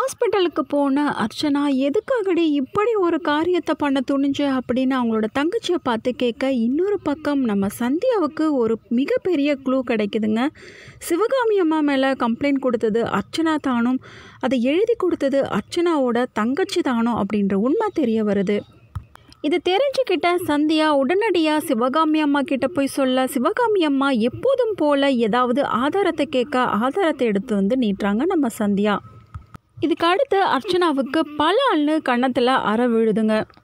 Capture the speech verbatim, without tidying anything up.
ஹாஸ்பிட்டலுக்கு போன அர்ச்சனா எதுக்காகடி இப்படி ஒரு காரியத்தை பண்ண துணிஞ்ச அப்படின்னு அவங்களோட தங்கச்சியை பார்த்து கேட்க, இன்னொரு பக்கம் நம்ம சந்தியாவுக்கு ஒரு மிகப்பெரிய க்ளூ கிடைக்குதுங்க. சிவகாமி அம்மா மேலே கம்ப்ளைண்ட் கொடுத்தது அர்ச்சனா தானும், அதை எழுதி கொடுத்தது அர்ச்சனாவோட தங்கச்சி தானோ அப்படின்ற உண்மை தெரிய வருது. இது தெரிஞ்சுக்கிட்ட சந்தியா உடனடியாக சிவகாமி அம்மா கிட்ட போய் சொல்ல, சிவகாமி அம்மா எப்போதும் போல் ஏதாவது ஆதாரத்தை கேட்க ஆதாரத்தை எடுத்து வந்து நீட்டுறாங்க நம்ம சந்தியா. இதுக்கு அடுத்து அர்ச்சனாவுக்கு பல அண்ணு கன்னத்தில் அற விழுதுங்க.